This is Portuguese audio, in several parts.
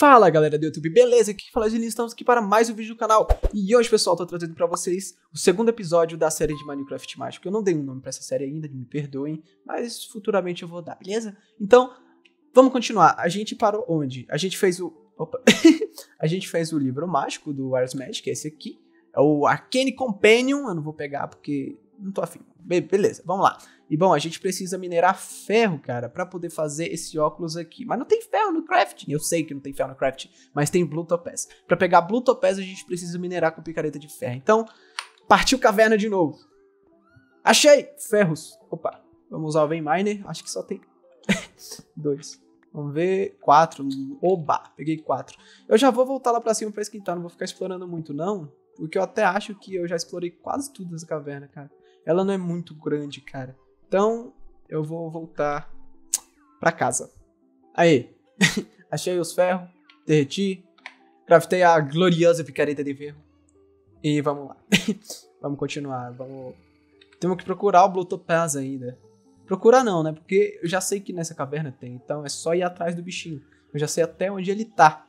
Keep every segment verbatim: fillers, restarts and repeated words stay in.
Fala galera do YouTube, beleza? Aqui fala Julinho, estamos aqui para mais um vídeo do canal. E hoje, pessoal, tô trazendo para vocês o segundo episódio da série de Minecraft Mágico. Eu não dei um nome para essa série ainda, me perdoem, mas futuramente eu vou dar, beleza? Então, vamos continuar. A gente parou onde? A gente fez o... Opa! A gente fez o livro mágico do Ars Magic, esse aqui. É o Arcane Companion, eu não vou pegar porque não tô afim. Be beleza, vamos lá. E bom, a gente precisa minerar ferro, cara, pra poder fazer esse óculos aqui. Mas não tem ferro no crafting. Eu sei que não tem ferro no crafting, mas tem Blue Topaz. Pra pegar Blue Topaz, a gente precisa minerar com picareta de ferro. Então, partiu caverna de novo. Achei! Ferros. Opa, vamos usar o Vein Miner. Acho que só tem dois. Vamos ver. Quatro. Oba, peguei quatro. Eu já vou voltar lá pra cima pra esquentar. Não vou ficar explorando muito, não. Porque eu até acho que eu já explorei quase tudo dessa caverna, cara. Ela não é muito grande, cara. Então, eu vou voltar pra casa. Aí, achei os ferros, derreti, craftei a gloriosa picareta de ferro. E vamos lá. Vamos continuar, vamos... Temos que procurar o Blue Topaz ainda. Procurar não, né? Porque eu já sei que nessa caverna tem, então é só ir atrás do bichinho. Eu já sei até onde ele tá.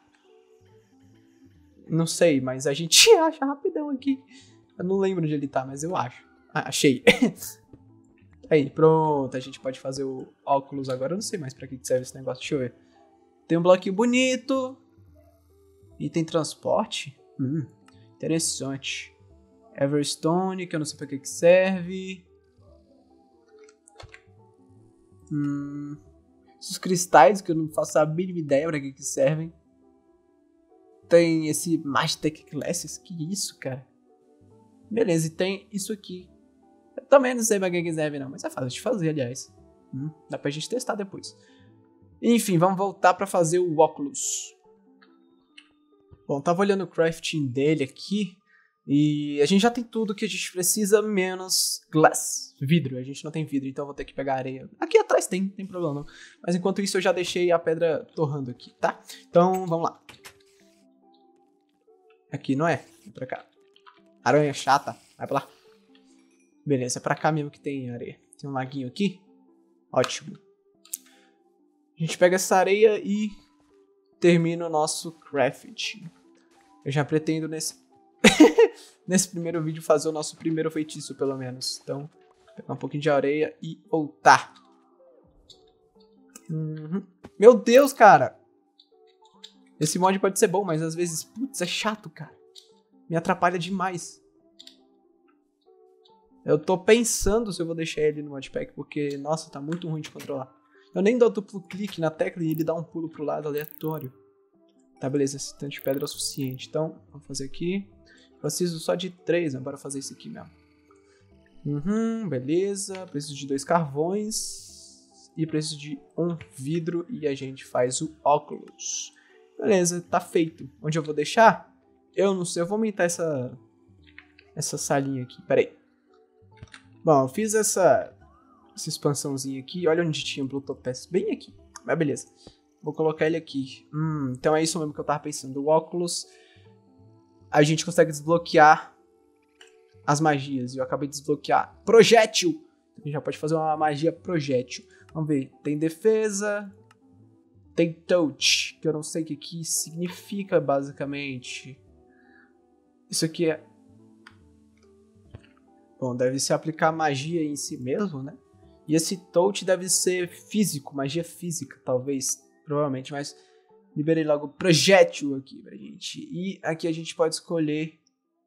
Não sei, mas a gente acha rapidão aqui. Eu não lembro onde ele tá, mas eu acho. Ah, achei. Aí, pronto, a gente pode fazer o óculos agora. Eu não sei mais pra que serve esse negócio, deixa eu ver. Tem um bloquinho bonito. E tem transporte. Hum, interessante. Everstone, que eu não sei pra que que serve. Hum, esses cristais, que eu não faço a mínima ideia pra que que servem. Tem esse Magitech Glasses, que isso, cara. Beleza, e tem isso aqui. Eu também não sei pra que serve não, mas é fácil de fazer, aliás. Hum, dá pra gente testar depois. Enfim, vamos voltar pra fazer o óculos. Bom, tava olhando o crafting dele aqui. E a gente já tem tudo que a gente precisa, menos glass, vidro. A gente não tem vidro, então eu vou ter que pegar areia. Aqui atrás tem, não tem problema não. Mas enquanto isso eu já deixei a pedra torrando aqui, tá? Então, vamos lá. Aqui, não é? Vem pra cá. Aranha chata, vai pra lá. Beleza, é pra cá mesmo que tem areia. Tem um laguinho aqui. Ótimo. A gente pega essa areia e termina o nosso crafting. Eu já pretendo nesse... nesse primeiro vídeo fazer o nosso primeiro feitiço, pelo menos. Então, pegar um pouquinho de areia e voltar. Uhum. Meu Deus, cara! Esse mod pode ser bom, mas às vezes, putz, é chato, cara. Me atrapalha demais. Eu tô pensando se eu vou deixar ele no modpack, porque, nossa, tá muito ruim de controlar. Eu nem dou duplo clique na tecla e ele dá um pulo pro lado aleatório. Tá, beleza, esse tanto de pedra é o suficiente. Então, vamos fazer aqui. Preciso só de três, né? Bora fazer isso aqui mesmo. Uhum, beleza. Preciso de dois carvões. E preciso de um vidro e a gente faz o óculos. Beleza, tá feito. Onde eu vou deixar? Eu não sei, eu vou aumentar essa, essa salinha aqui, peraí. Bom, eu fiz essa, essa expansãozinha aqui, olha onde tinha o Blue Topaz, bem aqui. Mas beleza, vou colocar ele aqui. Hum, então é isso mesmo que eu tava pensando. O óculos, a gente consegue desbloquear as magias. E eu acabei de desbloquear projétil. A gente já pode fazer uma magia projétil. Vamos ver, tem defesa... Tem touch, que eu não sei o que, que significa basicamente. Isso aqui é... Bom, deve se aplicar magia em si mesmo, né? E esse touch deve ser físico, magia física, talvez, provavelmente. Mas liberei logo o projétil aqui pra gente. E aqui a gente pode escolher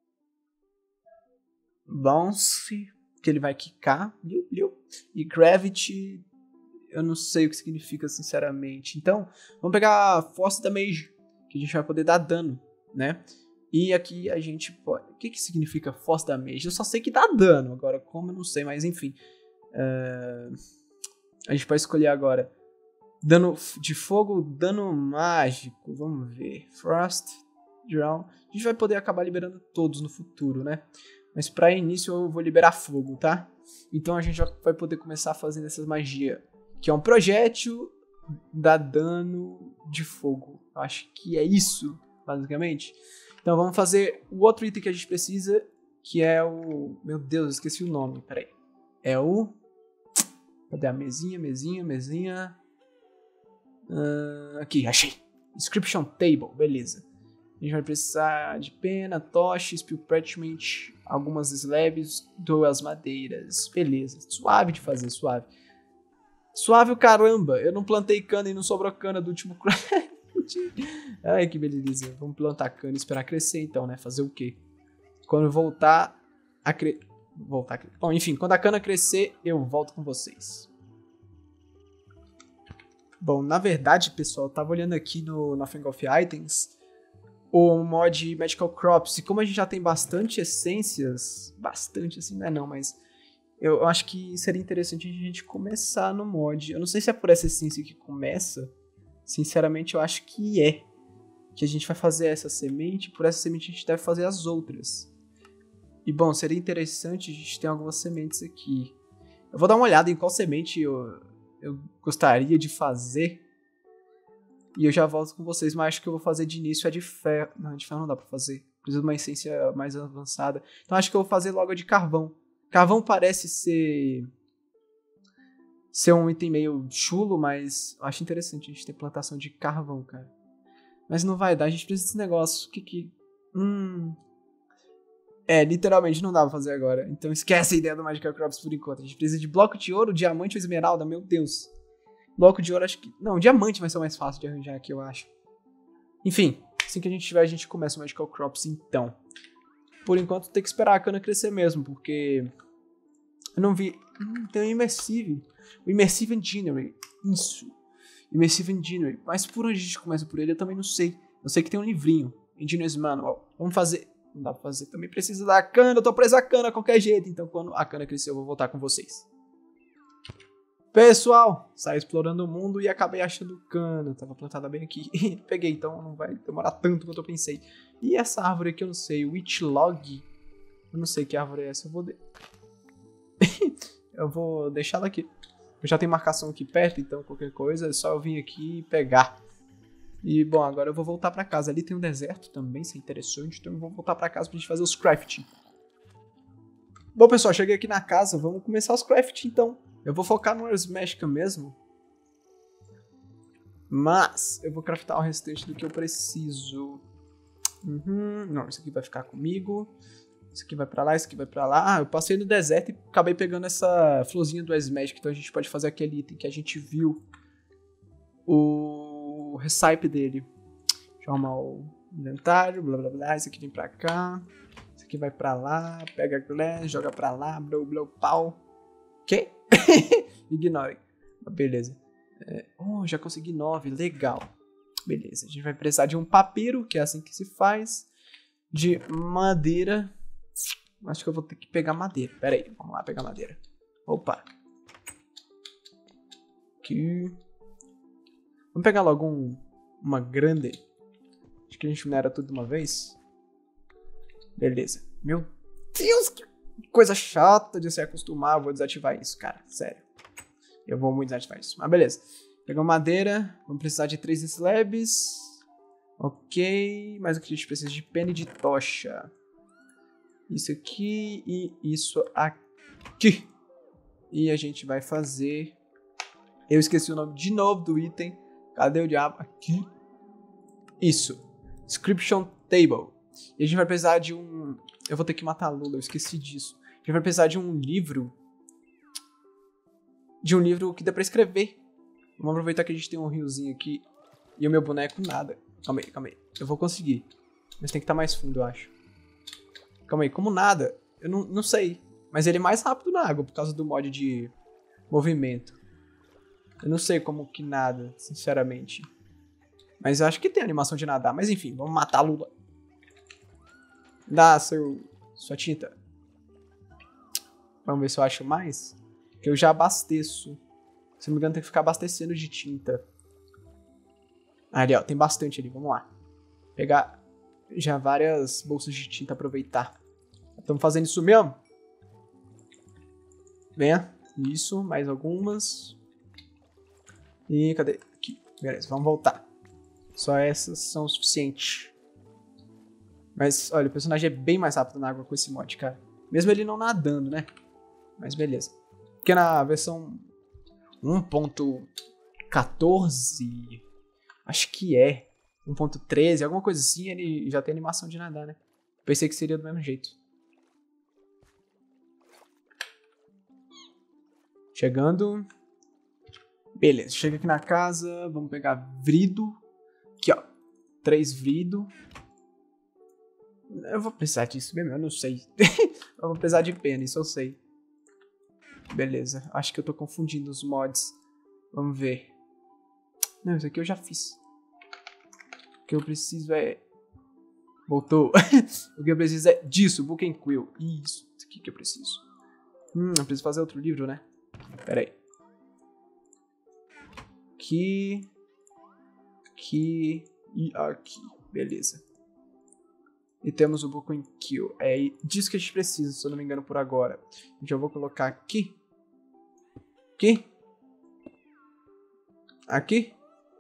Bounce, que ele vai quicar. E Gravity... Eu não sei o que significa, sinceramente. Então, vamos pegar a Force Damage, que a gente vai poder dar dano, né? E aqui a gente pode... O que que significa Force Damage? Eu só sei que dá dano. Agora, como eu não sei, mas enfim. Uh... A gente pode escolher agora dano de fogo, dano mágico. Vamos ver. Frost, Drown. A gente vai poder acabar liberando todos no futuro, né? Mas para início eu vou liberar fogo, tá? Então a gente já vai poder começar fazendo essas magias. Que é um projétil, dá dano de fogo. Eu acho que é isso, basicamente. Então vamos fazer o outro item que a gente precisa, que é o... Meu Deus, eu esqueci o nome, peraí. É o... Cadê a mesinha, mesinha, mesinha? Uh, aqui, achei. Inscription Table, beleza. A gente vai precisar de pena, tocha, spill parchment, algumas slabs, duas madeiras. Beleza, suave de fazer, suave. Suave o caramba, eu não plantei cana e não sobrou cana do último craft. Ai, que beleza. Vamos plantar cana e esperar crescer então, né? Fazer o quê? Quando voltar a crescer... Voltar a crescer. Bom, enfim, quando a cana crescer, eu volto com vocês. Bom, na verdade, pessoal, eu tava olhando aqui no Nothing of Items o mod Magical Crops. E como a gente já tem bastante essências... Bastante, assim, não é não, mas... Eu acho que seria interessante a gente começar no mod. Eu não sei se é por essa essência que começa. Sinceramente, eu acho que é. Que a gente vai fazer essa semente. Por essa semente a gente deve fazer as outras. E bom, seria interessante a gente ter algumas sementes aqui. Eu vou dar uma olhada em qual semente eu, eu gostaria de fazer. E eu já volto com vocês. Mas acho que eu vou fazer de início a de ferro. Não, de ferro não dá pra fazer. Preciso de uma essência mais avançada. Então acho que eu vou fazer logo a de carvão. Carvão parece ser... Ser um item meio chulo, mas eu acho interessante a gente ter plantação de carvão, cara. Mas não vai dar, a gente precisa desse negócio. O que que... Hum... É, literalmente não dá pra fazer agora. Então esquece a ideia do Magical Crops por enquanto. A gente precisa de bloco de ouro, diamante ou esmeralda, meu Deus. Bloco de ouro acho que... Não, diamante vai ser o mais fácil de arranjar aqui, eu acho. Enfim, assim que a gente tiver, a gente começa o Magical Crops então. Por enquanto tem que esperar a cana crescer mesmo, porque... Eu não vi... Hum, tem o Immersive. O Immersive Engineering. Isso. Immersive Engineering. Mas por onde a gente começa por ele, eu também não sei. Eu sei que tem um livrinho. Engineer's Manual. Vamos fazer... Não dá pra fazer. Também precisa da cana. Eu tô preso a cana a qualquer jeito. Então quando a cana crescer, eu vou voltar com vocês. Pessoal, saí explorando o mundo e acabei achando cana. Tava plantada bem aqui. Peguei, então não vai demorar tanto quanto eu pensei. E essa árvore aqui eu não sei. Witch Log. Eu não sei que árvore é essa. Eu vou... De... eu vou deixar ela aqui. Eu já tenho marcação aqui perto, então qualquer coisa é só eu vir aqui e pegar. E bom, agora eu vou voltar pra casa. Ali tem um deserto também, isso é interessante. Então eu vou voltar pra casa pra gente fazer os crafting. Bom, pessoal, cheguei aqui na casa. Vamos começar os crafting, então. Eu vou focar no Earth Magic mesmo. Mas eu vou craftar o restante do que eu preciso. Uhum. Não, isso aqui vai ficar comigo. Isso aqui vai pra lá, isso aqui vai pra lá. Ah, eu passei no deserto e acabei pegando essa florzinha do Earth Magic. Então a gente pode fazer aquele item que a gente viu. O recipe dele. Deixa eu arrumar o inventário, blá blá blá. Isso aqui vem pra cá. Isso aqui vai pra lá. Pega a glass, joga pra lá. Blow, blow, pau. Ok? Ignorem. Beleza. É, oh, já consegui nove. Legal. Beleza. A gente vai precisar de um papiro, que é assim que se faz. De madeira. Acho que eu vou ter que pegar madeira. Pera aí. Vamos lá pegar madeira. Opa. Aqui. Vamos pegar logo um, uma grande. Acho que a gente minera tudo de uma vez. Beleza. Meu Deus, que coisa chata de se acostumar. Eu vou desativar isso, cara. Sério. Eu vou muito desativar isso. Mas beleza. Pegar madeira. Vamos precisar de três slabs. Ok. Mas aqui a gente precisa de pena e de tocha. Isso aqui e isso aqui. E a gente vai fazer... Eu esqueci o nome de novo do item. Cadê o diabo? Aqui. Isso. Inscription Table. E a gente vai precisar de um... Eu vou ter que matar a Lula, eu esqueci disso. A gente vai precisar de um livro. De um livro que dá pra escrever. Vamos aproveitar que a gente tem um riozinho aqui. E o meu boneco nada. Calma aí, calma aí. Eu vou conseguir. Mas tem que estar mais fundo, eu acho. Calma aí, como nada? Eu não, não sei. Mas ele é mais rápido na água por causa do mod de movimento. Eu não sei como que nada, sinceramente. Mas eu acho que tem animação de nadar. Mas enfim, vamos matar a Lula. Dá seu, sua tinta. Vamos ver se eu acho mais. Que eu já abasteço. Se não me engano, tem que ficar abastecendo de tinta. Ali, ó. Tem bastante ali. Vamos lá. Pegar já várias bolsas de tinta. Aproveitar. Estamos fazendo isso mesmo? Venha. Isso. Mais algumas. E cadê? Aqui. Beleza. Vamos voltar. Só essas são o suficiente. Mas, olha, o personagem é bem mais rápido na água com esse mod, cara. Mesmo ele não nadando, né? Mas beleza. Porque na versão um ponto quatorze, acho que é. um ponto treze, alguma coisa assim, ele já tem animação de nadar, né? Pensei que seria do mesmo jeito. Chegando. Beleza, chega aqui na casa. Vamos pegar vrido. Aqui, ó. Três vrido. Eu vou precisar disso mesmo, eu não sei. Eu vou precisar de pena, isso eu sei. Beleza, acho que eu tô confundindo os mods. Vamos ver. Não, isso aqui eu já fiz. O que eu preciso é... Voltou. O que eu preciso é disso, Book and Quill. Isso, isso aqui que eu preciso. Hum, eu preciso fazer outro livro, né? Pera aí. Aqui. Aqui. E aqui. Beleza. E temos o Book and Quill. É disso que a gente precisa, se eu não me engano, por agora. Já vou colocar aqui. Aqui. Aqui.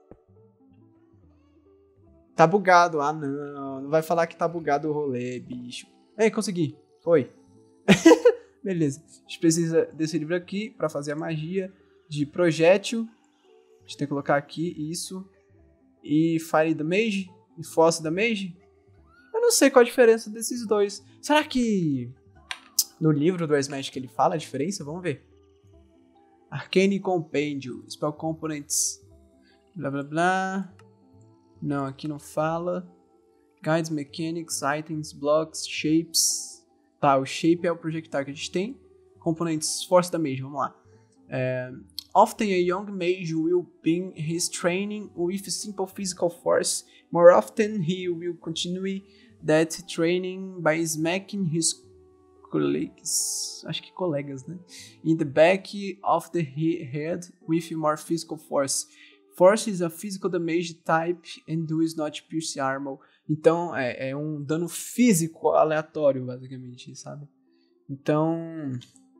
Tá bugado. Ah, não. Não vai falar que tá bugado o rolê, bicho. Ei, consegui. Foi. Beleza. A gente precisa desse livro aqui pra fazer a magia de projétil. A gente tem que colocar aqui isso. E Fire da Mage. E Force da Mage. Eu não sei qual a diferença desses dois. Será que no livro do Ice Magic ele fala a diferença? Vamos ver. Arcane Compendium. Spell Components. Blá blá blá. Não, aqui não fala. Guides, Mechanics, Items, Blocks, Shapes. Tá, o Shape é o projectile que a gente tem. Components, Force Damage, vamos lá. É, often a young mage will begin his training with simple physical force. More often he will continue that training by smacking his colleagues, acho que colegas, né? In the back of the head with more physical force. Force is a physical damage type and does not pierce armor. Então, é, é um dano físico aleatório, basicamente, sabe? Então,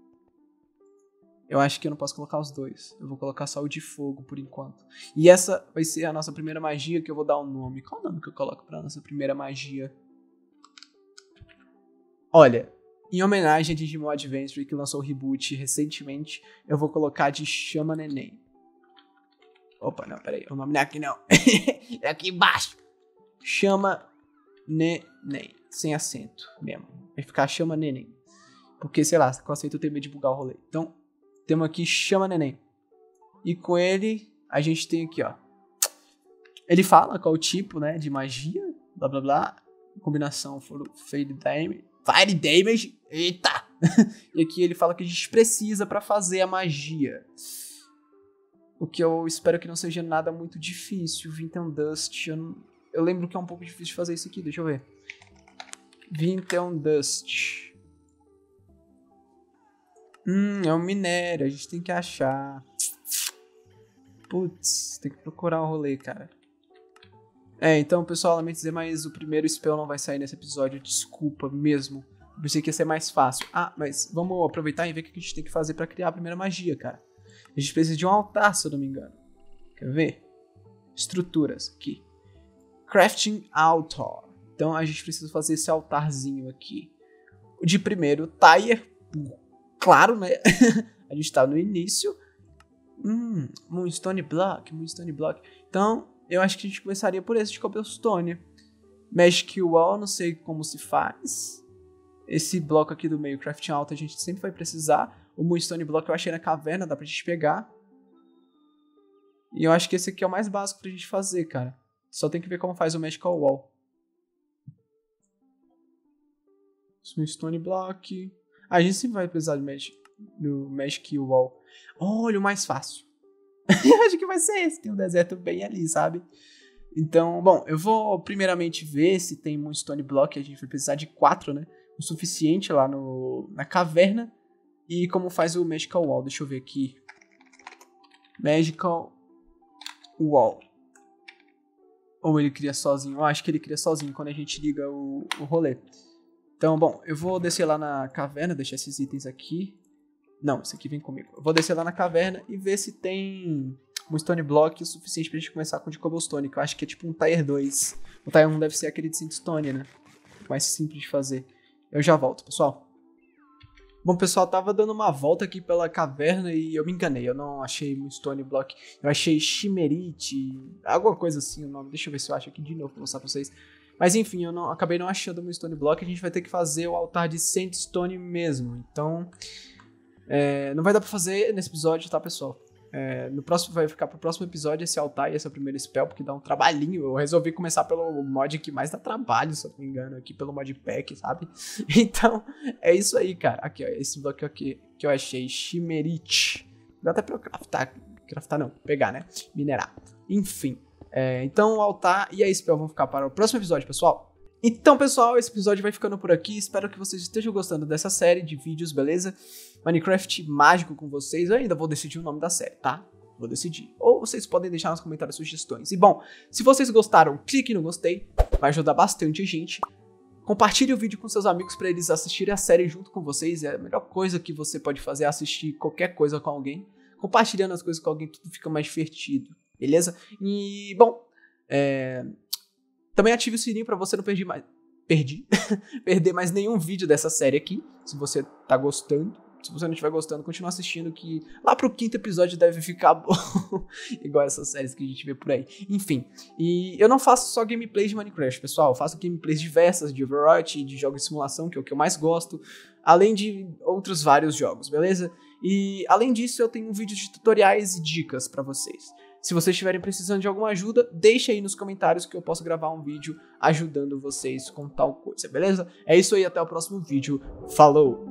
eu acho que eu não posso colocar os dois. Eu vou colocar só o de fogo, por enquanto. E essa vai ser a nossa primeira magia, que eu vou dar o um nome. Qual o nome que eu coloco pra nossa primeira magia? Olha, em homenagem a Digimon Adventure, que lançou o reboot recentemente, eu vou colocar de Chama Neném. Opa, não, peraí. O nome não é aqui, não. É aqui embaixo. Chama Neném. Sem acento mesmo. Vai ficar Chama Neném. Porque, sei lá, com acento eu tenho medo de bugar o rolê. Então, temos aqui Chama Neném. E com ele, a gente tem aqui, ó. Ele fala qual o tipo, né, de magia. Blá, blá, blá. Combinação for Fade Damage. Fire Damage. Eita! E aqui ele fala que a gente precisa pra fazer a magia. O que eu espero que não seja nada muito difícil. Vinton Dust. Eu, não... eu lembro que é um pouco difícil de fazer isso aqui. Deixa eu ver. Vinton Dust. Hum, é um minério. A gente tem que achar. Putz, tem que procurar o rolê, cara. É, então, pessoal, lamento dizer, mas o primeiro spell não vai sair nesse episódio. Desculpa mesmo. Eu pensei que ia ser mais fácil. Ah, mas vamos aproveitar e ver o que a gente tem que fazer pra criar a primeira magia, cara. A gente precisa de um altar, se eu não me engano. Quer ver? Estruturas, aqui. Crafting Altar. Então a gente precisa fazer esse altarzinho aqui. O de primeiro, Tire. Claro, né? A gente tá no início. Hum, Moonstone Block. Moonstone Block. Então, eu acho que a gente começaria por esse de Cobblestone. Magic Wall, não sei como se faz. Esse bloco aqui do meio, Crafting Altar, a gente sempre vai precisar. O Moonstone Block eu achei na caverna, dá pra gente pegar. E eu acho que esse aqui é o mais básico pra gente fazer, cara. Só tem que ver como faz o Magical Wall. Moonstone Block. Ah, a gente sempre vai precisar do Magic, do Magic Wall. Olha, o mais fácil. Eu acho que vai ser esse. Tem um deserto bem ali, sabe? Então, bom, eu vou primeiramente ver se tem Moonstone Block. A gente vai precisar de quatro, né? O suficiente lá no, na caverna. E como faz o Magical Wall. Deixa eu ver aqui. Magical Wall. Ou ele cria sozinho? Eu acho que ele cria sozinho quando a gente liga o, o rolê. Então, bom, eu vou descer lá na caverna. Deixar esses itens aqui. Não, esse aqui vem comigo. Eu vou descer lá na caverna e ver se tem um Stone Block o suficiente pra gente começar com o de Cobblestone. Que eu acho que é tipo um Tier dois. O Tier um deve ser aquele de Sandstone, né? Mais simples de fazer. Eu já volto, pessoal. Bom, pessoal, tava dando uma volta aqui pela caverna e eu me enganei. Eu não achei um Stone Block. Eu achei Chimerite, alguma coisa assim o nome. Deixa eu ver se eu acho aqui de novo pra mostrar pra vocês. Mas enfim, eu não, acabei não achando um Stone Block. A gente vai ter que fazer o altar de Sandstone mesmo. Então, é, não vai dar pra fazer nesse episódio, tá, pessoal? É, no próximo, vai ficar pro próximo episódio esse altar e esse é o primeiro spell, porque dá um trabalhinho. Eu resolvi começar pelo mod que mais dá trabalho, se eu não me engano, aqui pelo modpack, sabe? Então, é isso aí, cara. Aqui, ó, esse bloco aqui que eu achei, Chimerite. Dá até pra eu craftar, craftar não, pegar, né? Minerar. Enfim, é, então o altar e a spell vão ficar para o próximo episódio, pessoal. Então, pessoal, esse episódio vai ficando por aqui. Espero que vocês estejam gostando dessa série de vídeos, beleza? Minecraft mágico com vocês. Eu ainda vou decidir o nome da série, tá? Vou decidir. Ou vocês podem deixar nos comentários sugestões. E bom, se vocês gostaram, clique no gostei. Vai ajudar bastante a gente. Compartilhe o vídeo com seus amigos para eles assistirem a série junto com vocês. É a melhor coisa que você pode fazer é assistir qualquer coisa com alguém. Compartilhando as coisas com alguém, tudo fica mais divertido, beleza? E, bom, é... também ative o sininho pra você não perder mais, perdi, perder mais nenhum vídeo dessa série aqui, se você tá gostando. Se você não estiver gostando, continua assistindo que lá pro quinto episódio deve ficar bom, igual essas séries que a gente vê por aí. Enfim, e eu não faço só gameplays de Minecraft, pessoal, eu faço gameplays diversas de Overwatch, de jogos de simulação, que é o que eu mais gosto, além de outros vários jogos, beleza? E além disso, eu tenho vídeos de tutoriais e dicas pra vocês. Se vocês estiverem precisando de alguma ajuda, deixa aí nos comentários que eu posso gravar um vídeo ajudando vocês com tal coisa, beleza? É isso aí, até o próximo vídeo. Falou!